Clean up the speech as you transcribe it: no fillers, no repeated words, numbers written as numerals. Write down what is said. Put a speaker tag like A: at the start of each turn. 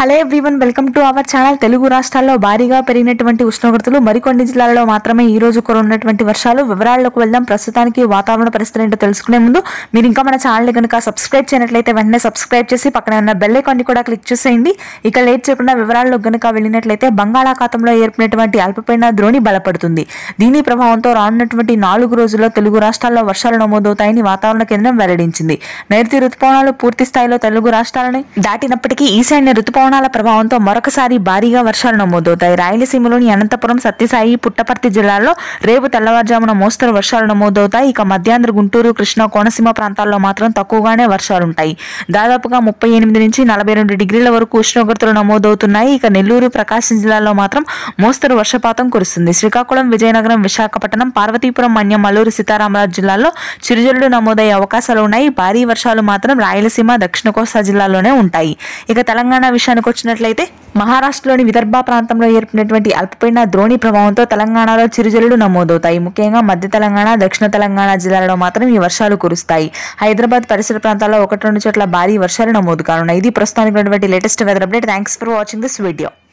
A: Hello everyone, welcome to our channel. Telugu రాష్ట్రాల్లో భారీగా పెరిగినటువంటి ఉష్ణోగ్రతలు, మరికొన్ని జిల్లాల్లో మాత్రమే ఈ రోజు కురున్నటువంటి వర్షాలు. వివరాల్లోకి వెళ్దాం. ప్రస్తుతానికి వాతావరణ పరిస్థితులు ఏంటో తెలుసుకునే ముందు మీరు ఇంకా మన ఛానల్ కనుక సబ్స్క్రైబ్ చేయనట్లయితే వెంటనే సబ్స్క్రైబ్ చేసి పక్కన ఉన్న బెల్ ఐకాన్ ని కూడా క్లిక్ చేసేయండి. ఇక లేట్ చేయకుండా వివరాల్లో గనుక వెళ్ళినట్లయితే బంగాళాఖాతంలో ఏర్పడినటువంటి అల్పపీడన ద్రోణి బలపడుతుంది. దీని ప్రభావంతో రానున్నటువంటి 4 రోజుల్లో తెలుగు రాష్ట్రాల్లో వర్షాలు నమోదవుతాయని వాతావరణ కేంద్రం వెల్లడించింది. నైరుతి రుతుపవనాలు పూర్తి స్థాయిలో తెలుగు రాష్ట్రాలను దాటినప్పటికీ ఈశాన్య రుతుపవనాల ప్రభావంతో మరొకసారి భారీగా వర్షాలు నమోదవుతాయి. రాయలసీమలోని అనంతపురం, సత్యసాయి, పుట్టపర్తి జిల్లాల్లో రేపు తెల్లవారుజామున మోస్తరు వర్షాలు నమోదవుతాయి. ఇక మధ్యాంధ్ర, గుంటూరు, కృష్ణా, కోనసీమ ప్రాంతాల్లో మాత్రం తక్కువగానే వర్షాలుంటాయి. దాదాపుగా 38 నుంచి 42 డిగ్రీల వరకు ఉష్ణోగ్రతలు నమోదవుతున్నాయి. ఇక నెల్లూరు, ప్రకాశం జిల్లాల్లో మాత్రం మోస్తరు వర్షపాతం కురుస్తుంది. శ్రీకాకుళం, విజయనగరం, విశాఖపట్నం, పార్వతీపురం, మన్యం, అల్లూరు సీతారామరాజు జిల్లాల్లో చిరుజల్లులు నమోదయ్యే అవకాశాలు ఉన్నాయి. భారీ వర్షాలు మాత్రం రాయలసీమ, దక్షిణ కోస్తా జిల్లాల్లోనే ఉంటాయి. ఇక తెలంగాణ విషయానికి వచ్చినట్లయితే మహారాష్ట్రలోని విదర్భ ప్రాంతంలో ఏర్పడినటువంటి అల్పపీడన ద్రోణి ప్రభావంతో తెలంగాణలో చిరుజల్లులు నమోదవుతాయి. ముఖ్యంగా మధ్య తెలంగాణ, దక్షిణ తెలంగాణ జిల్లాలలో మాత్రం ఈ వర్షాలు కురుస్తాయి. హైదరాబాద్ పరిసర ప్రాంతాల్లో 1-2 చోట్ల భారీ వర్షాలు నమోదు కానున్నాయి. ఇది ప్రస్తుతానికి latest weather update. Thanks for watching this video.